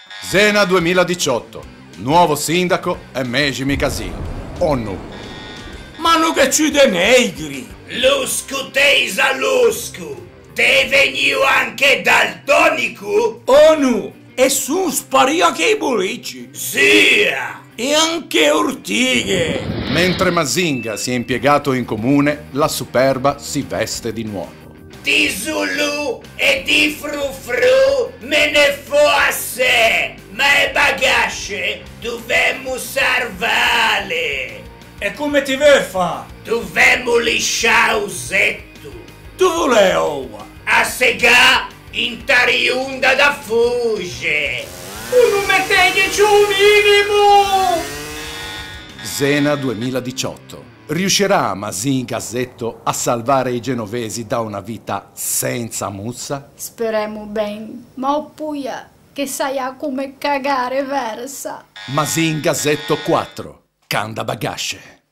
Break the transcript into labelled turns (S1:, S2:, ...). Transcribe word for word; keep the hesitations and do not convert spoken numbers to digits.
S1: Zena duemiladiciotto. Nuovo sindaco e Megimi Casino. Onnu.
S2: Ma non che ci de negri.
S3: Luscu teisa luscu. Te veniu anche daltonico?
S2: Onu. E su sparì anche i bulici.
S3: Sia.
S2: E anche ortighe.
S1: Mentre Mazinga si è impiegato in comune, la Superba si veste di nuovo.
S3: Di Zulu e di frufru me ne fosse, ma è bagasce dovemmo salvare.
S2: E come ti ve fa?
S3: Dovemmo lisciausetto.
S2: Tu volevo.
S3: A segà in tariunda da fugge.
S2: Non metteteci un minimo.
S1: Zena duemiladiciotto. Riuscirà Mazinga Zetto a salvare i genovesi da una vita senza mussa?
S4: Speriamo bene, ma oppure che saia come cagare versa.
S1: Mazinga Zetto quattro. Canda Bagasce.